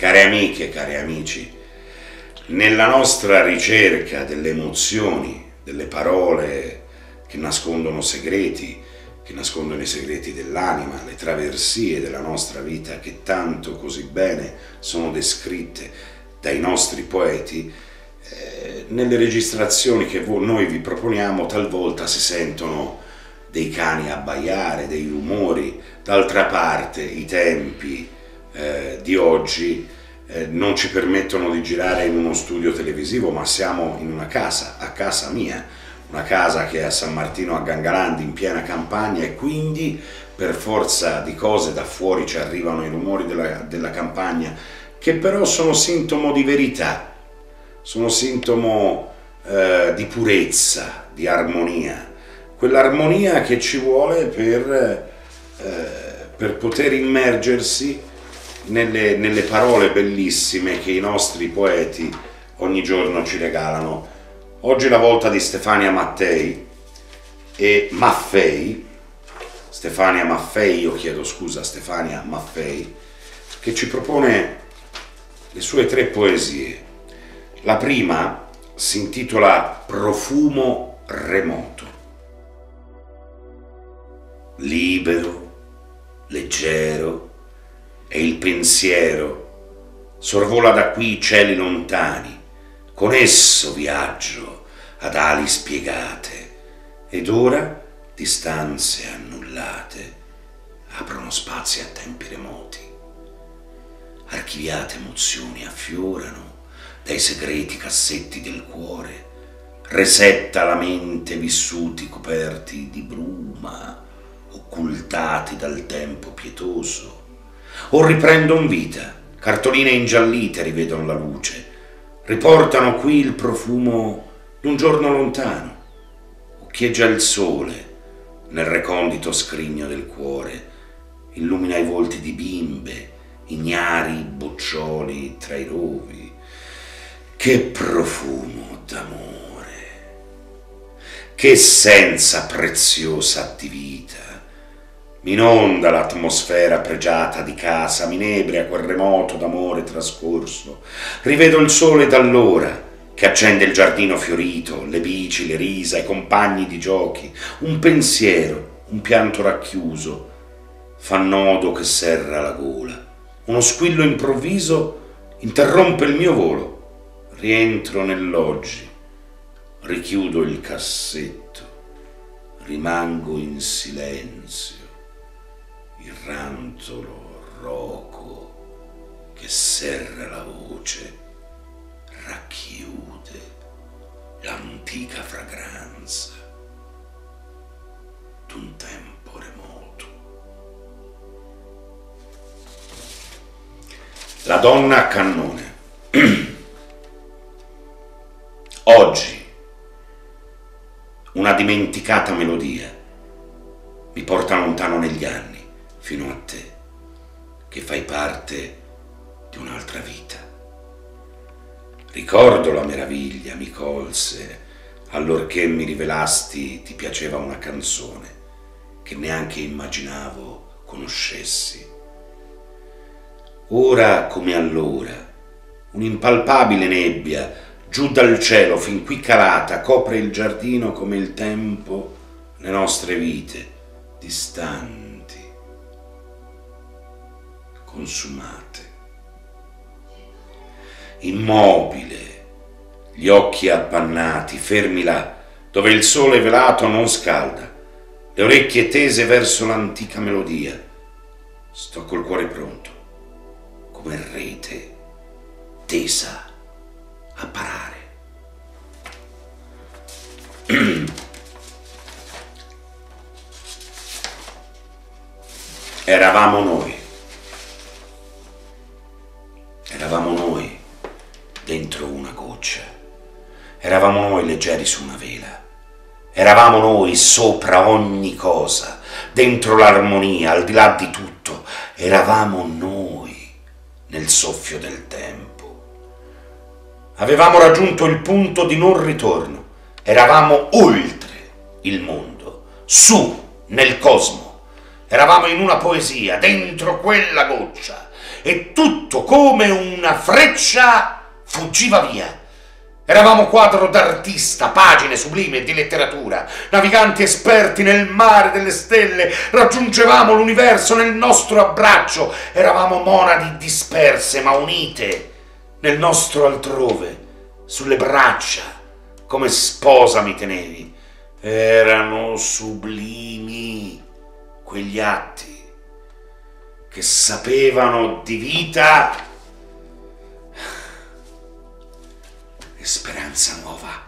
Care amiche, cari amici, nella nostra ricerca delle emozioni, delle parole che nascondono segreti, che nascondono i segreti dell'anima, le traversie della nostra vita che tanto così bene sono descritte dai nostri poeti, nelle registrazioni che noi vi proponiamo talvolta si sentono dei cani abbaiare, dei rumori. D'altra parte i tempi di oggi non ci permettono di girare in uno studio televisivo, ma siamo in una casa, a casa mia, una casa che è a San Martino a Gangalandi in piena campagna, e quindi per forza di cose da fuori ci arrivano i rumori della campagna, che però sono sintomo di verità, sono sintomo di purezza, di armonia, quell'armonia che ci vuole per poter immergersi nelle parole bellissime che i nostri poeti ogni giorno ci regalano. Oggi è la volta di Stefania Maffei, Stefania Maffei, che ci propone le sue 3 poesie. La prima si intitola Profumo remoto. Libero, leggero, e il pensiero sorvola da qui i cieli lontani, con esso viaggio ad ali spiegate, ed ora distanze annullate aprono spazi a tempi remoti. Archiviate emozioni affiorano dai segreti cassetti del cuore, resetta la mente vissuti coperti di bruma, occultati dal tempo pietoso. O riprendono vita, cartoline ingiallite rivedono la luce, riportano qui il profumo d'un giorno lontano. Occhieggia il sole nel recondito scrigno del cuore, illumina i volti di bimbe, ignari boccioli tra i rovi. Che profumo d'amore, che essenza preziosa di vita. M'inonda l'atmosfera pregiata di casa, m'inebria quel remoto d'amore trascorso. Rivedo il sole d'allora che accende il giardino fiorito, le bici, le risa, i compagni di giochi. Un pensiero, un pianto racchiuso, fa nodo che serra la gola. Uno squillo improvviso interrompe il mio volo. Rientro nell'oggi, richiudo il cassetto, rimango in silenzio. Il rantolo roco che serra la voce racchiude l'antica fragranza d'un tempo remoto. La donna a cannone. Oggi una dimenticata melodia mi porta lontano negli anni, fino a te, che fai parte di un'altra vita. Ricordo la meraviglia mi colse allorché mi rivelasti ti piaceva una canzone che neanche immaginavo conoscessi. Ora come allora, un'impalpabile nebbia giù dal cielo fin qui calata copre il giardino come il tempo, le nostre vite distanti, consumate. Immobile, gli occhi appannati, fermi là, dove il sole velato non scalda, le orecchie tese verso l'antica melodia. Sto col cuore pronto, come rete tesa a parare. Eravamo noi dentro una goccia, eravamo noi leggeri su una vela, eravamo noi sopra ogni cosa, dentro l'armonia, al di là di tutto, eravamo noi nel soffio del tempo. Avevamo raggiunto il punto di non ritorno, eravamo oltre il mondo, su nel cosmo, eravamo in una poesia, dentro quella goccia, e tutto come una freccia fuggiva via. Eravamo quadro d'artista, pagine sublime di letteratura, naviganti esperti nel mare delle stelle, raggiungevamo l'universo nel nostro abbraccio, eravamo monadi disperse ma unite nel nostro altrove, sulle braccia, come sposa mi tenevi. Erano sublimi quegli atti che sapevano di vita e speranza nuova.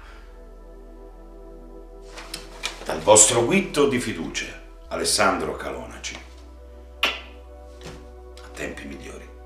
Dal vostro guitto di fiducia, Alessandro Calonaci. A tempi migliori.